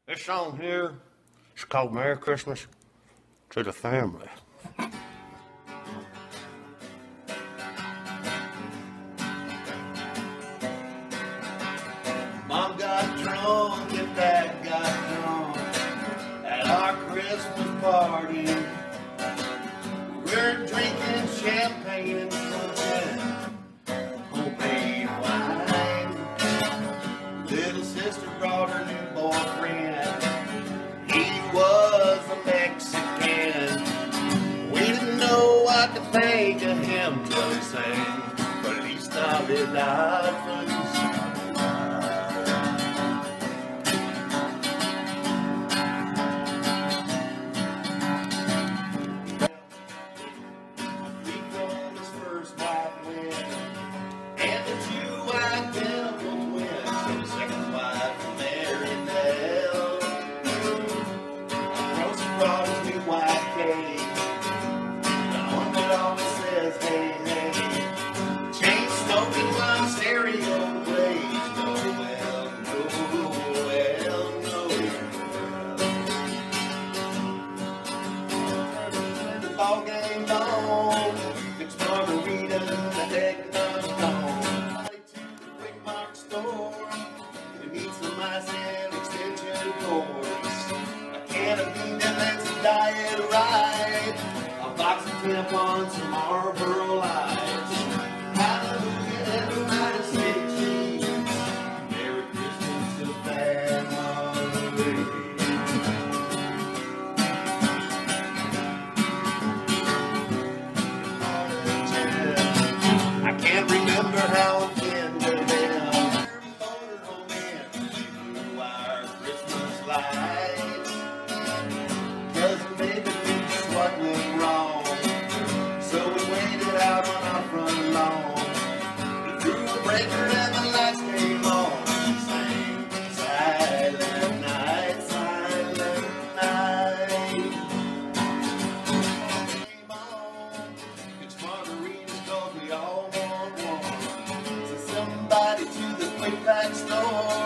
This song here is called Merry Christmas to the Family. Mom got drunk and Dad got drunk at our Christmas party. We're drinking champagne and drinking homemade wine. Little sister brought her new boyfriend. He was a Mexican. We didn't know what to think of him till he sang Feliz Navidad, Feliz Navidad. Brought his new white cake, the one that always says, hey, hey. Chain smoking while stereo plays. Noel, Noel, Noel. The ball game on, mixed margaritas and the eggnog gone. To the quick mark store to meet some ice and extension cords. A can of beans and some diet right, a box of tampons, some Marlboro Lights. Hallelujah, everybody say cheese. Merry Christmas to family. I can't remember how it ended then. Motorhome in through our Christmas lights. Cousin David knew just what went wrong, so we waited out on our front lawn. He threw a breaker and the lights came on. We sang Silent Night, Silent Night. Came on, it's margaritas 'cause we all want one. So somebody to the quick pack store.